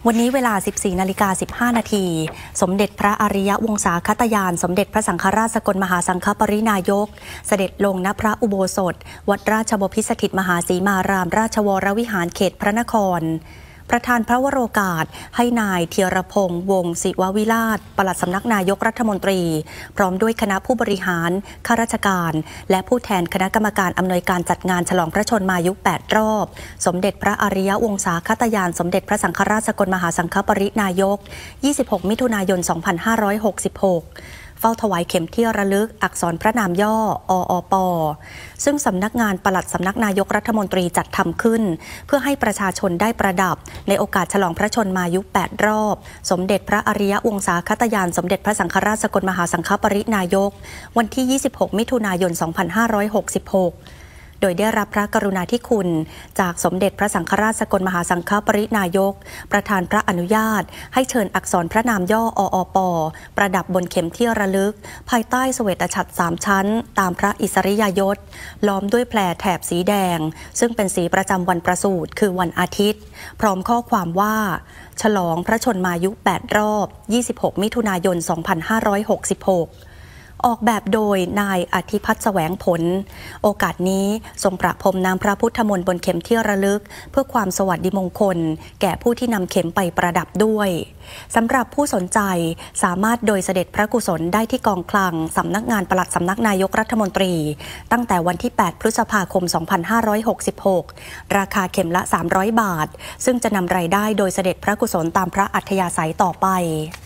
วันนี้เวลา 14:15 นาทีสมเด็จพระอริยวงศาคตยานสมเด็จพระสังฆราชสกลมหาสังฆปรินายกเสด็จลงณพระอุโบสถวัดราชบพิสถิตมหาสีมารามราชวรวิหารเขตพระนครประธานพระวโรกาสให้นายเทียรพงษ์วงศ์ศิววิราชปลัดสำนักนายกรัฐมนตรีพร้อมด้วยคณะผู้บริหารข้าราชการและผู้แทนคณะกรรมการอำนวยการจัดงานฉลองพระชนมายุ8 รอบสมเด็จพระอริยวงศาคตยานสมเด็จพระสังฆราชสกลมหาสังฆปรินายก26 มิถุนายน 2566เฝ้าถวายเข็มที่ระลึกอักษรพระนามย่อออปซึ่งสำนักงานปลัดสำนักนายกรัฐมนตรีจัดทำขึ้นเพื่อให้ประชาชนได้ประดับในโอกาสฉลองพระชนมายุ8 รอบสมเด็จพระอริยวงศาคตยานสมเด็จพระสังฆราชสกลมหาสังฆปรินายกวันที่ 26 มิถุนายน 2566โดยได้รับพระกรุณาธิคุณจากสมเด็จพระสังฆราชสกลมหาสังฆปรินายกประธานพระอนุญาตให้เชิญอักษรพระนามย่อออปประดับบนเข็มที่ระลึกภายใต้เสวตฉัตร3 ชั้นตามพระอิสริยยศล้อมด้วยแผลแถบสีแดงซึ่งเป็นสีประจำวันประสูติคือวันอาทิตย์พร้อมข้อความว่าฉลองพระชนมายุ8 รอบ 26 มิถุนายน 2566ออกแบบโดยนายอธิพัฒน์แสวงผลโอกาสนี้ทรงประพรมน้ำพระพุทธมนต์บนเข็มที่ระลึกเพื่อความสวัสดิมงคลแก่ผู้ที่นำเข็มไปประดับด้วยสำหรับผู้สนใจสามารถโดยเสด็จพระกุศลได้ที่กองคลังสำนักงานปลัดสำนักนายกรัฐมนตรีตั้งแต่วันที่ 8 พฤษภาคม 2566ราคาเข็มละ300 บาทซึ่งจะนำรายได้โดยเสด็จพระกุศลตามพระอัธยาศัยต่อไป